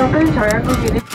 跟小然哥给的。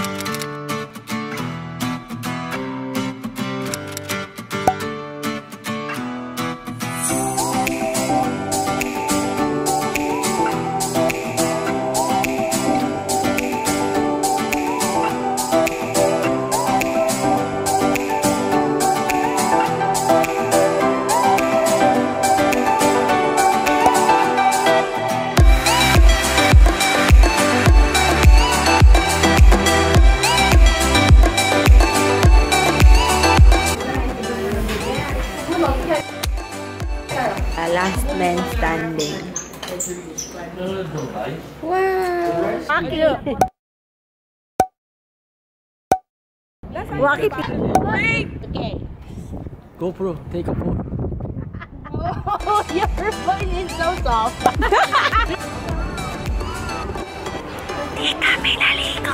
Last man standing. Wow! Waki. Okay. GoPro, take a photo. Oh, your phone is so soft. Di kami naligo.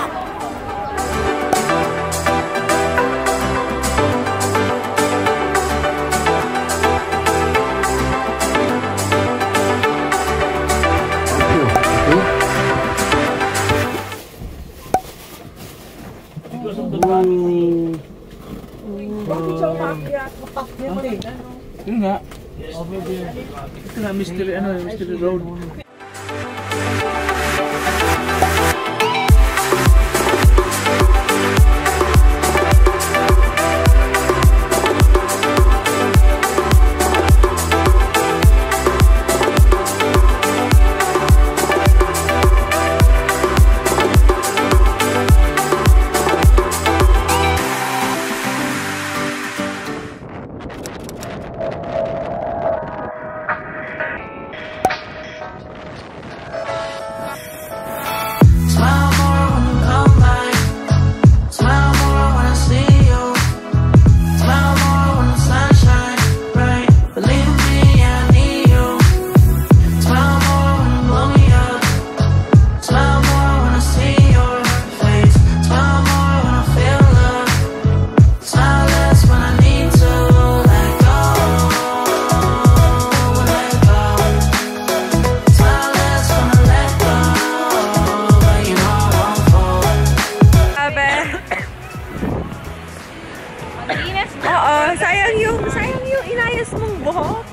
Yun nga. Ito nga, mystery road. Oo, sayang yung inayos mong buhok.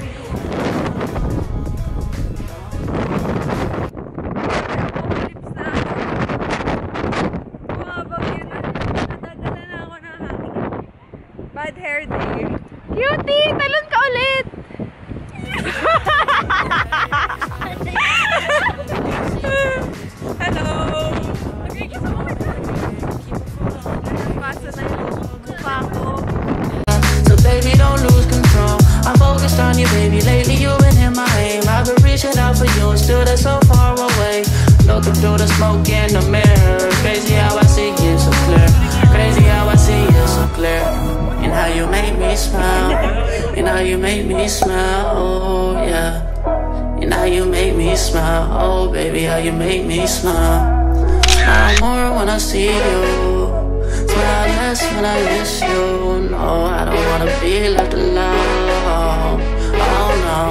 Nadadala na ako ng hangin. Bad hair day. Cutie! Talon ka ulit! Hello! Pasa na yung mukha ko. Baby, don't lose control. I'm focused on you, baby. Lately, you've been in my aim. I've been reaching out for you, and still they're so far away. Looking through the smoke in the mirror. Crazy how I see you so clear. Crazy how I see you so clear. And how you make me smile. And how you make me smile. Oh, yeah. And how you make me smile. Oh, baby, how you make me smile. Smile more when I see you. Smile less when I miss you. No, I don't wanna be left alone. Oh no.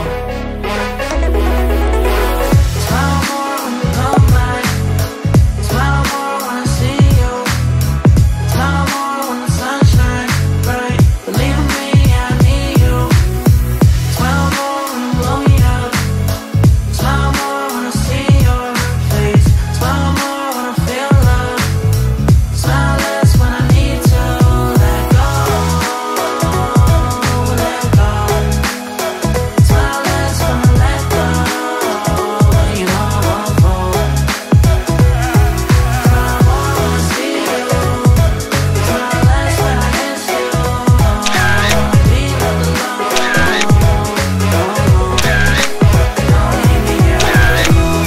Smile more when you come back. Smile more when I see you. Smile more when the sun shines bright. Believe me, I need you. Smile more when you blow me up. Smile more when I see your face. Smile more when I feel love. Smile less when I need to let go. Let go. Smile less when I let go. You know I won't fall. Smile more when I see you. Smile less when I miss you. I don't wanna be left alone. Don't leave me here alone.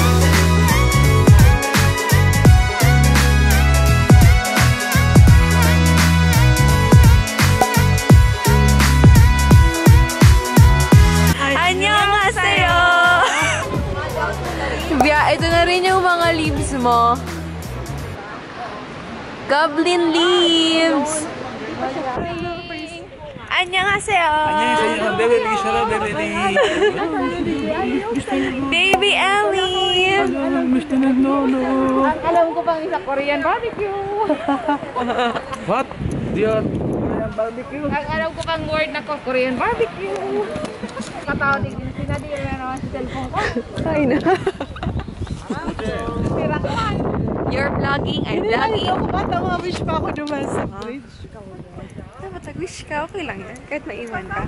Annyeonghaseyo! Ito na rin yung mga leaves mo. Goblin leaves! Annyeonghaseyo! Baby Ellie. Baby Ellie! Mr. Nagnono. Ang alam ko pang isa Korean barbecue. What? Diyan. Korean barbecue. Ang alam ko pang word na ko Korean barbecue. Katawag din sinadira na sa cellphone ko. Ay na. You're vlogging, I'm vlogging. Ako bata, wish pa ako dumaan sa bridge. Dapat nag-wish ka, okay lang yan. Kahit maiwan ka.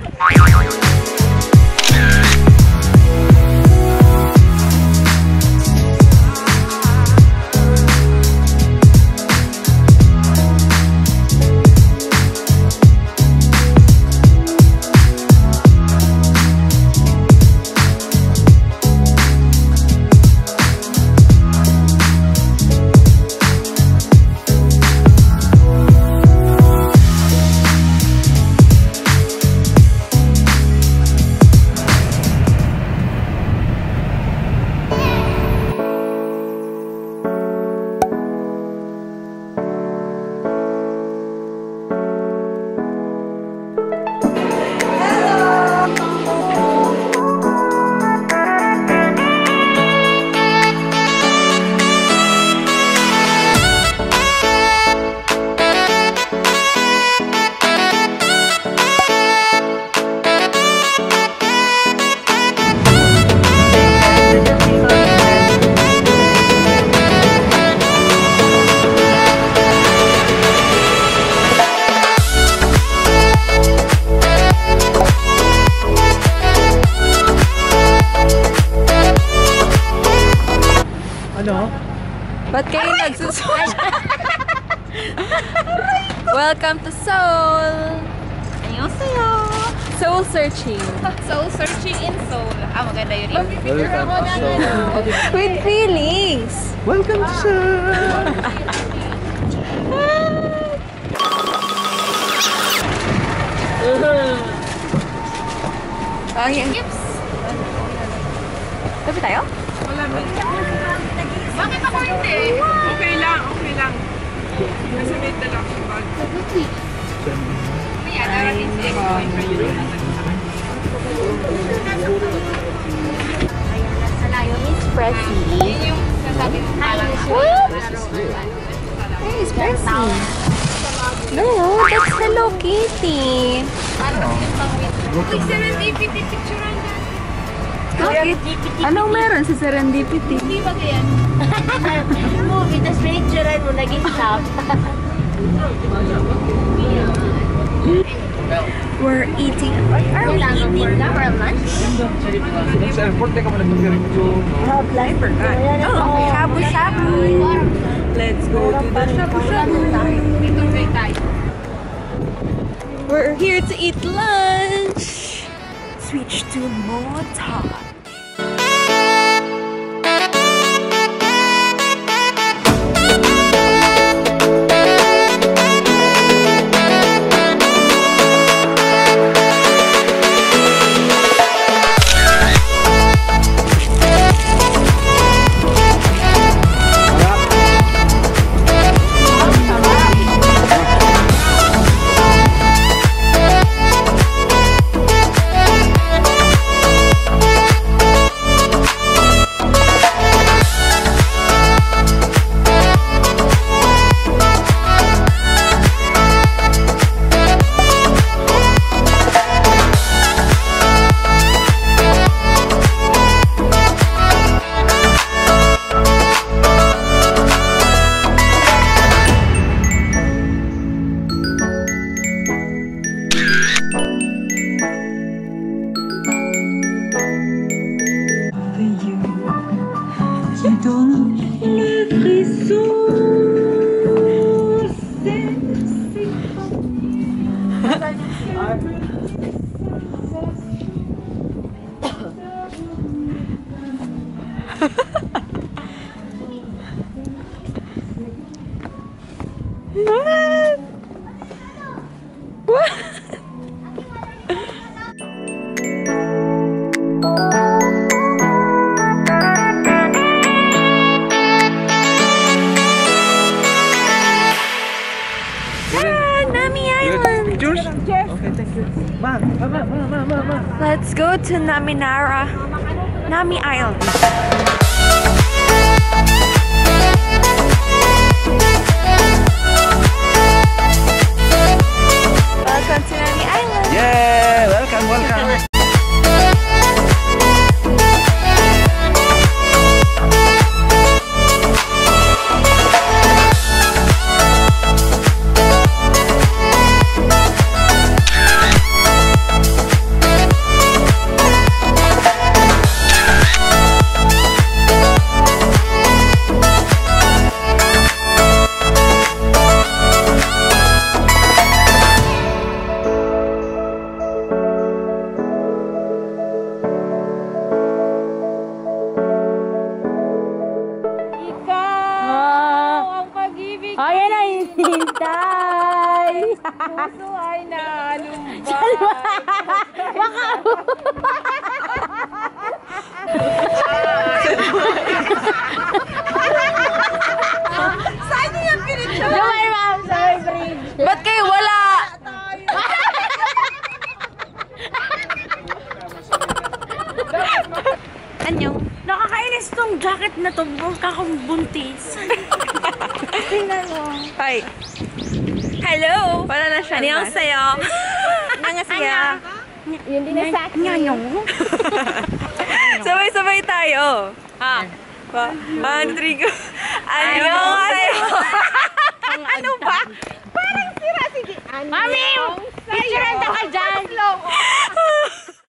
Ba't kayo nagsusuot? Welcome to Seoul! Annyeonghaseyo! Soul searching. Soul searching in Seoul. Ah, maganda yun. Welcome to Seoul. With feelings! Welcome to Seoul. Oh, yan. Tabi tayo? Bakit ako hindi? Okay lang, okay lang. Kasi may dala akong bag. May darating si ex-boyfriend. Nasa layo, Miss Pressy. Yun yung sasabi mo parang Hey, Miss Pressy. No, that's Hello Kitty. parang yung pang-wait. Uy, serendipity picturean na. Bakit? Anong meron sa serendipity? Hindi ba yan? Movie, tapos picturean mo, naging top. We're eating. Are we eating for lunch? Sa airport, teka mo nag-picture. Oh, shabu-shabu. Let's go to the shabu-shabu. Dito try tayo. We're here to eat lunch. Switch to Mota. Let's go to Naminara, Nami Island. Puso ay nalumbay. Saan niyo yung pinitsyon? Sorry, ma'am. Sorry, bridge. Ba't kayo wala? Anyo? Nakakainis tong jacket na to. Kakong buntis. Tingnan mo. Hi. Hello. Wala na siya. Annyeonghaseyo. Annyeonghaseyo. Yun din na sa akin. Nganyong. Sabay-sabay tayo. Ha? 1, 2, 3, go. Annyeonghaseyo. Ano ba? Parang sira. Sige. Mami! Picturean ka dyan.